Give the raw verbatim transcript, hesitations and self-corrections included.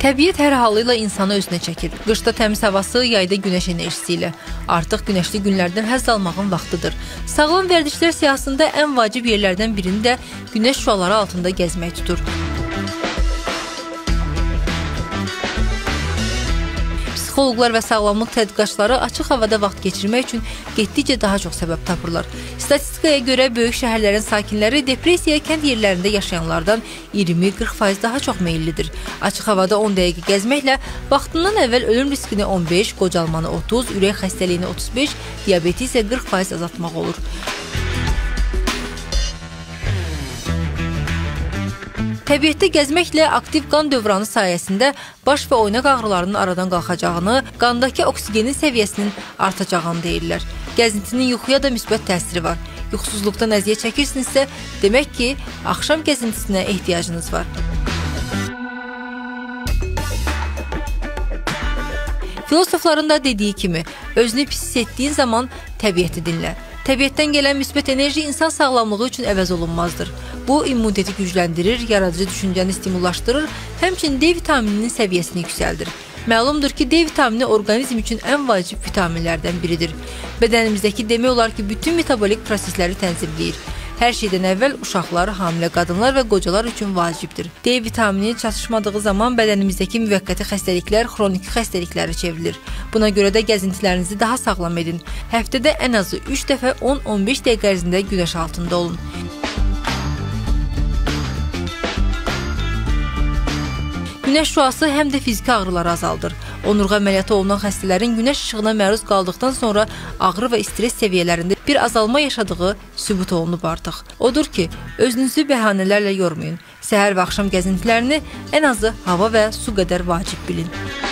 Təbiət hər halıyla insanı özünə çəkir. Qışda təmiz havası, yayda günəş enerjisi ilə. Artıq günəşli günlərdən həzz almağın vaxtıdır. Sağlam vərdişlər siyahısında ən vacib yerlərdən birini də günəş şüaları altında gəzmək tutur. Psixoloqlar və sağlamlıq tədqiqatçıları açıq havada vaxt keçirmək üçün getdikcə daha çox səbəb tapırlar. Statistikaya görə böyük şəhərlərin sakinləri depressiyaya kənd yerlərində yaşayanlardan iyirmi qırx faiz daha çox meyillidir. Açıq havada on dəqiqə gəzməklə vaxtından əvvəl ölüm riskini on beş, qocalmanı otuz, ürək xəstəliyini otuz beş, diabeti isə qırx faiz azaltmaq olur. Təbiətdə gəzməklə aktiv qan dövranı sayəsində baş və oynaq ağrılarının aradan qalxacağını, qandakı oksigenin səviyyəsinin artacağını deyirlər. Gəzintinin yuxuya da müsbət təsiri var. Yuxusuzluqdan əziyyət çəkirsinizsə, demək ki, axşam gəzintisinə ehtiyacınız var. Filosofların da dediyi kimi, özünü pis hiss etdiyin zaman təbiəti dinlə. Təbiətdən gələn müsbət enerji insan sağlamlığı üçün əvəz olunmazdır. Bu, immuniteti gücləndirir, yaradıcı düşüncəni stimullaşdırır, həmçinin D vitamininin səviyyəsini yüksəldir. Məlumdur ki, D vitamini orqanizm üçün ən vacib vitaminlərdən biridir. Bədənimizdəki demək olar ki, bütün metabolik prosesləri tənzimləyir. Hər şeydən əvvəl uşaqlar, hamilə qadınlar və qocalar üçün vacibdir. D vitamini çatışmadığı zaman bədənimizdəki müvəqqəti xəstəliklər xroniki xəstəliklərə çevrilir. Buna görə də gəzintilərinizi daha sağlam edin. Həftədə ən azı üç dəfə on on beş dəqiqə ərzində günəş altında olun. Günəş şüası həm də fiziki ağrıları azaldır. Onurğa əməliyyatı olunan xəstələrin günəş işığına məruz qaldıqdan sonra ağrı və stres səviyyələrində bir azalma yaşadığı sübut olunub artıq. Odur ki, özünüzü bəhanələrlə yormayın. Səhər və axşam gəzintilərini ən azı hava və su qədər vacib bilin.